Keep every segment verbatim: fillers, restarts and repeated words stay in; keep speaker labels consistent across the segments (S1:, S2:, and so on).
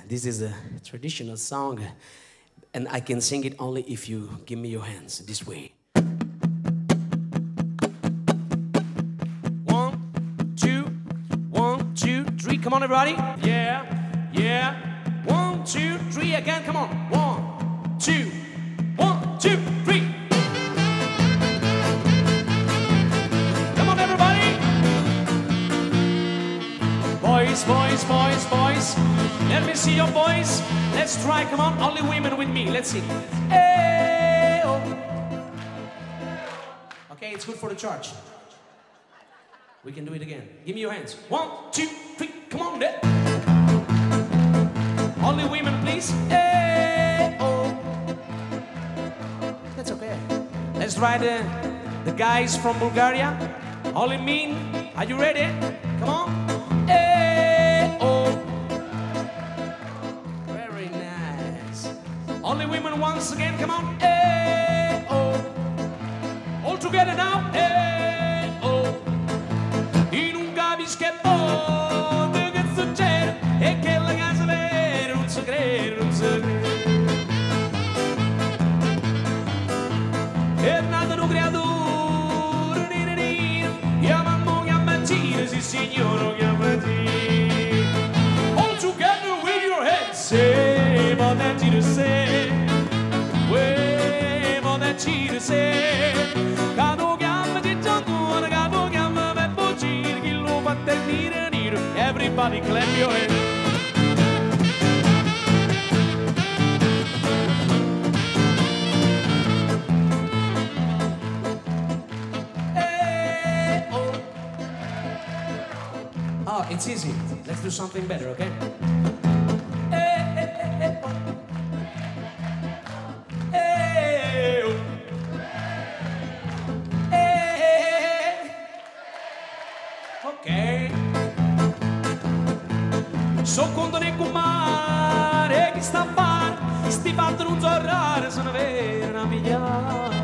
S1: This is a traditional song, and I can sing it only if you give me your hands this way. One, two, one, two, three. Come on, everybody. Yeah, yeah. One, two, three. Again. Come on. One, two, one, two, three. Come on, everybody. Boys, boys, boys, boys. Let me see your voice. Let's try. Come on, only women with me. Let's sing. Hey, oh. Okay, it's good for the church. We can do it again. Give me your hands. One, two, three. Come on, there. Only women, please. Hey, oh. That's okay. Let's try the the guys from Bulgaria. Only men. Are you ready? Come on. Hey, oh. Very nice. Only women once again. Come on. Hey, oh. All together now. Hey, oh. In un capisco che poi che succede e che la casa vera non si crede, non si crede. È nato un creatore, chiamamo chiamatina, sì signore chiamatina. All together with your heads, say, what that you say, way, what that you say. Cado chiama di giorno, cado chiama per bucire, chi lo fa tenere nero. Everybody clap your hands. Oh, it's easy. Let's do something better, okay? Hey, hey, hey, hey, oh. Hey, oh. Hey, hey, hey. Ok. So conto di comare che sta a fare, sti fatti non so rare, sono veri una migliaia.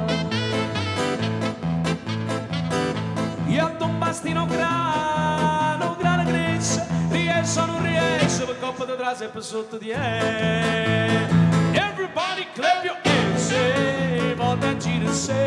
S1: Io tu un bastino grano, grano gresso, riesco o non riesco, per coppa di trase e per sotto di è. Everybody clap your hands, say, volta gira se,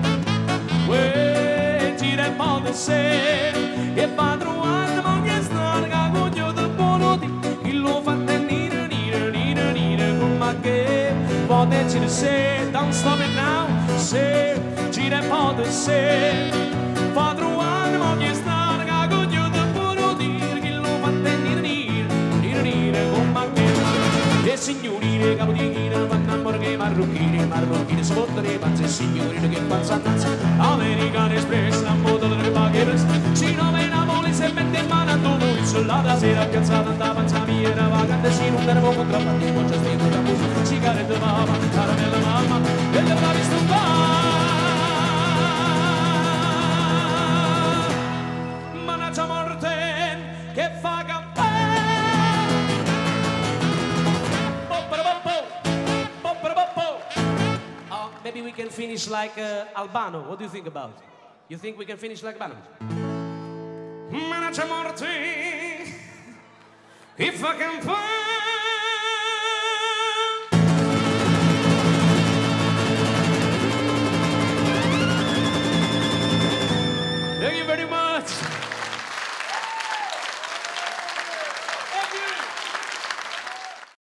S1: uè, gira e volta se, che padrono moglie stanca, coglio del buono di, chi lo fa tenere, nire, nire, nire, con ma che, volta gira se, don't stop it now, se, gira e volta se. Padrono moglie stanca, coglio del buono dire, chi lo fa tenere, nire, nire, nire, con ma che. E signorine, capodichine, vanno a morghe, marrucchine, marrucchine, sfottane, panze, signorine, che panza annanzi. Americane espress, la moda delle paghe, si nome Napoli, se mette in mano a tutto il soldato, sera piazzata, andava panza mia, era vagante, si non devo contrabbando, in c'è stento da musica, sigarette mamma, caramella mamma, e le bravi stumpare. Manaccia morte, che fa campare. Oh, maybe we can finish like uh, Albano. What do you think about it? You think we can finish like Albano? Manaccia morte, che fa campare.